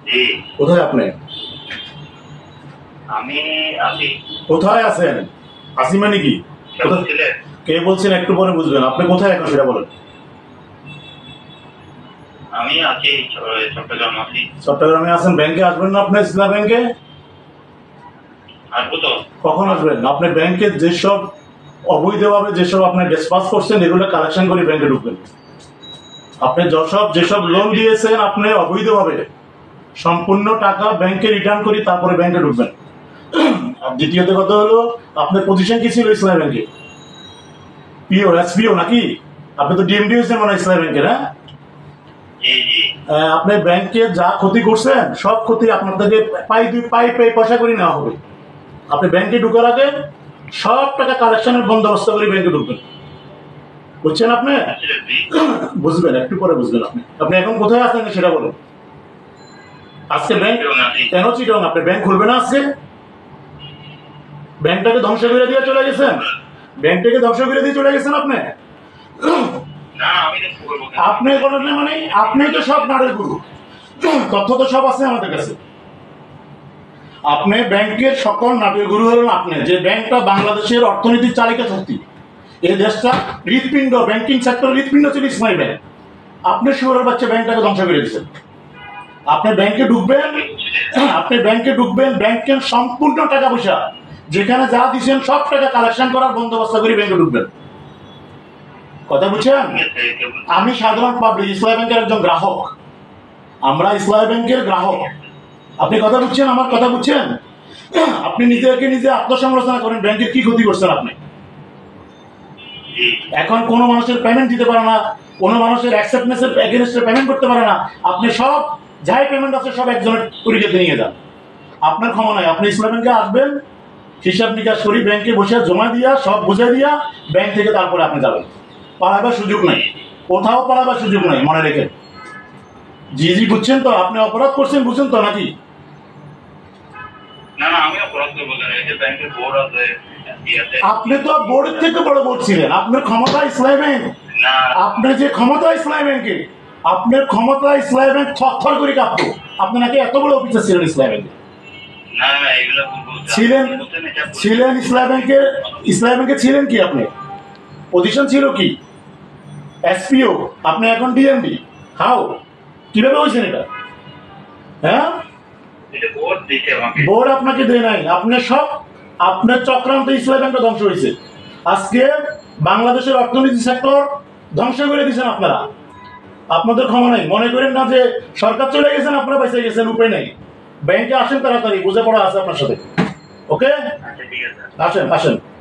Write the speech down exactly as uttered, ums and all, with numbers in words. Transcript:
জি। কোথায় আপনি? আমি আছি। কোথায় আছেন? আসি মানে কি? কে বলছেন একটু পরে বুঝবেন। আপনি কোথায় এখন সেটা বলেন। আমি আছি চট্টগ্রাম আছি। চট্টগ্রামে আছেন। ব্যাংকে আসবেন না আপনি? ইসলাম ব্যাংকে আসবো তো। কখন আসবেন? আপনি ব্যাংকে যেসব অবৈধভাবে যেসব আপনি ডিসপাস করছেন এগুলো কালেকশন করে ব্যাংকে ঢুকবেন। আপনি যেসব যেসব লোন দিয়েছেন আপনি অবৈধভাবে সম্পূর্ণ টাকা ব্যাংকে রিটার্ন করি তারপরে ব্যাংকে ঢুকবেন। আর দ্বিতীয়ত কথা হলো আপনার পজিশন কি ছিল ইসলাম ব্যাংকে? পিও এসপিও নাকি? আপনি তো ডিএমডি হয়েছেন মনে হয় ইসলাম ব্যাংকের। হ্যাঁ, আপনি ব্যাংকে যা ক্ষতি করছেন সব ক্ষতি আপনার থেকে পাই দুই পাই পাই পয়সা করে নেওয়া হবে। আপনি ব্যাংকে ঢুকার আগে সব টাকা কালেকশনের বন্দোবস্ত করে ব্যাংকে ঢুকবেন। বুঝছেন? আপনি বুঝবেন, একটু পরে বুঝবেন। আপনি আপনি এখন কোথায় আছেন সেটা বলুন। আজকে ব্যাংক কেন চিটং? আপনি ব্যাংক খুলবে না আজকে? ব্যাংকটাকে ধ্বংস করে দিয়ে চলে গেছেন। ব্যাংকটাকে ধ্বংস করে দিয়ে চলে গেছেন আপনি। আপনি করেন মানে আপনি তো সব নাড়ের গুরু, তথ্য তো সব আছে আমাদের কাছে। আপনি ব্যাংকের সকল নাটের গুরু হলেন আপনি। যে ব্যাংকটা বাংলাদেশের অর্থনীতির চালিকা শক্তি, এই দেশটা হৃৎপিণ্ড, ব্যাংকিং সেক্টর হৃৎপিণ্ড ছিল ইসমাইল ব্যাংক। আপনি শুয়োরের বাচ্চা ব্যাংকটাকে ধ্বংস করে দিচ্ছেন। আপনি ব্যাংকে ঢুকবেন, আপনি ব্যাংকে ঢুকবেন, ব্যাংকের সম্পূর্ণ টাকা পয়সা যেখানে যা দিচ্ছেন সব টাকা কালেকশন করার বন্দোবস্ত করে ব্যাংকে ঢুকবেন। কথা বুঝছেন? আমি সাধারণ পাবলিক, ইসলামী ব্যাংকের একজন গ্রাহক। আমরা ইসলামী ব্যাংকের গ্রাহক। আপনি কথা বুঝছেন? আমার কথা বুঝছেন? আপনি নিজেকে নিজে আত্মসমালোচনা করেন। ব্যাংকের কি ক্ষতি করছেন আপনি? এখন কোনো মানুষের পেমেন্ট দিতে পারে না, কোনো মানুষের অ্যাকসেপ্টেন্সের এগেইনস্টে পেমেন্ট করতে পারে না। আপনি সব যাই পেমেন্ট আছে সব একজনের পরিচয়তে নিয়ে যান। আপনার ক্ষমা নাই। আপনি ইসলাম ব্যাংকে আসবেন, হিসাব নিকাশ করি ব্যাংকে বসে জমা দিয়া সব বুঝে দিয়া ব্যাংক থেকে তারপরে আপনি যাবেন। পালাবার সুযোগ নাই, কোথাও পালাবার সুযোগ নাই, মনে রেখে। জি জি বুঝছেন তো? আপনি অপরাধ করছেন, বুঝছেন তো নাকি? আপনি তো বোর্ডের থেকে বড় বোর্ড ছিলেন। আপনার ক্ষমতা ইসলামী ব্যাংক, আপনার যে ক্ষমতা ইসলামী ব্যাংকে, আপনার ক্ষমতা ইসলামী ব্যাংক থরথর করে কাঁপতো। আপনি নাকি এত বড় অফিসার ছিলেন ইসলামী ব্যাংকে? ছিলেন ছিলেন ইসলামী ব্যাংকের, ইসলামী ব্যাংকে ছিলেন কি? আপনি পজিশন ছিল কি? এসপিও। আপনি এখন ডিএমডি। হাও কিভাবে হয়েছেন এটা? হ্যাঁ, বোর্ড আপনাকে দেয় নাই। আপনার সব আপনার চক্রান্ত ইসলামী ব্যাংকটা ধ্বংস হয়েছে। আজকে বাংলাদেশের অর্থনীতি সেক্টর ধ্বংস করে দিয়েছেন আপনারা। আপনাদের ক্ষমা নাই। মনে করেন না যে সরকার চলে গেছেন আপনারা বেঁচে গেছেন, উপায় নেই। ব্যাংকে আসেন তাড়াতাড়ি, বুঝে পড়া আছে আপনার সাথে। ওকে, আসেন আসেন।